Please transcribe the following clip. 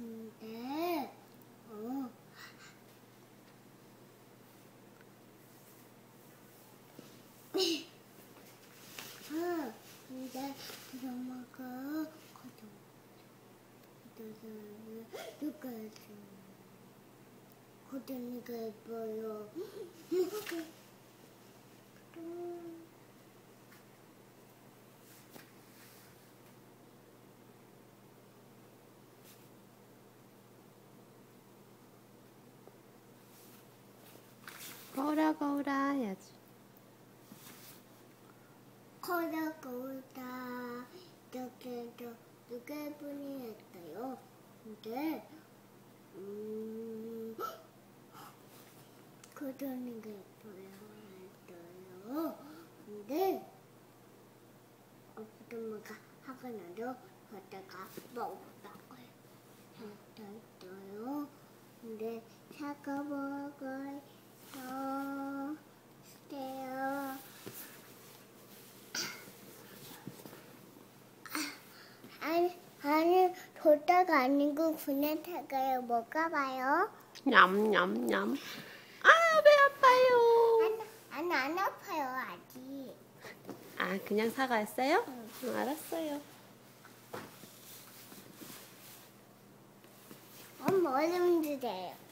근데 근데 엄마가 누가 고등이가 예뻐요. 거울아 거울아 해야지. 거울아 거울아 이렇게도 누가 예쁘니 했어요. 근데 고등이가 예뻐요 했어요. 근데 엄마가 학원으로 갔다가 먹었다고요. 했어요. 근데 사과 먹어요. 주세요. 아니, 돌다가 아니고 그냥 사과요. 먹어봐요. 냠냠냠. 아, 배 아파요. 안 아파요, 아직. 아, 그냥 사과였어요? 응, 알았어요. 엄마 얼른 주세요.